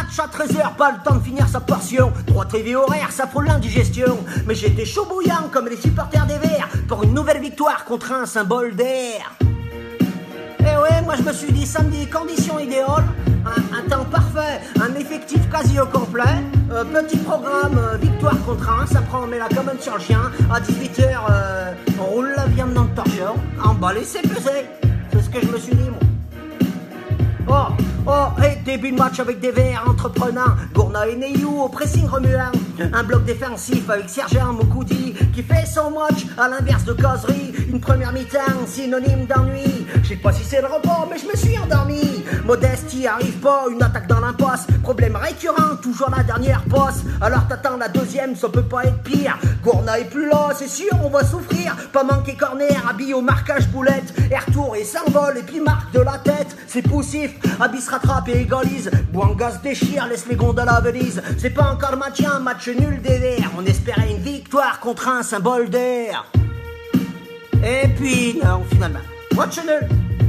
match à 13h, pas le temps de finir sa portion. Droit TV horaire, ça frôle l'indigestion. Mais j'étais chaud bouillant comme les supporters des Verts pour une nouvelle victoire contre un symbole d'air. Eh ouais, moi je me suis dit samedi, conditions idéales, un temps parfait, un effectif quasi au complet, petit programme, victoire contre un, ça prend, on met la commande sur le chien, à 18h, on roule la viande dans le torchon, emballé, c'est pesé, c'est ce que je me suis dit moi. Et début de match avec des Verts entreprenants, Gourna et Neyou au pressing remuant, un bloc défensif avec Sergent Moukoudi qui fait son match à l'inverse de causerie, une première mi-temps synonyme d'ennui, je sais pas si c'est le repos mais je me suis endormi, Modeste y arrive pas, une attaque dans l'impasse, problème récurrent, toujours la dernière passe, alors t'attends la deuxième, ça peut pas être pire, Gourna est plus là, c'est sûr on va souffrir, pas manquer corner, habillé au marquage boulette, air tour et s'envole et puis marque de la tête, c'est poussif, Abis rattrape et égalise, Bouanga se déchire, laisse les gonds à la Venise, c'est pas encore le maintien, match nul des Verts, on espérait une victoire contre un symbole d'air. Et puis non, finalement, match nul.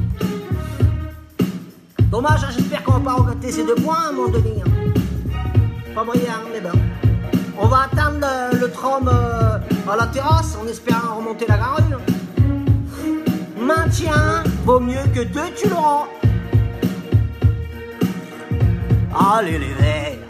Dommage, j'espère qu'on va pas regretter ces 2 points à un moment donné. Pas brillant, mais bon. On va attendre le tram à la terrasse en espérant remonter la garenne. Maintien vaut mieux que 2, tu l'auras. Allez les Verts.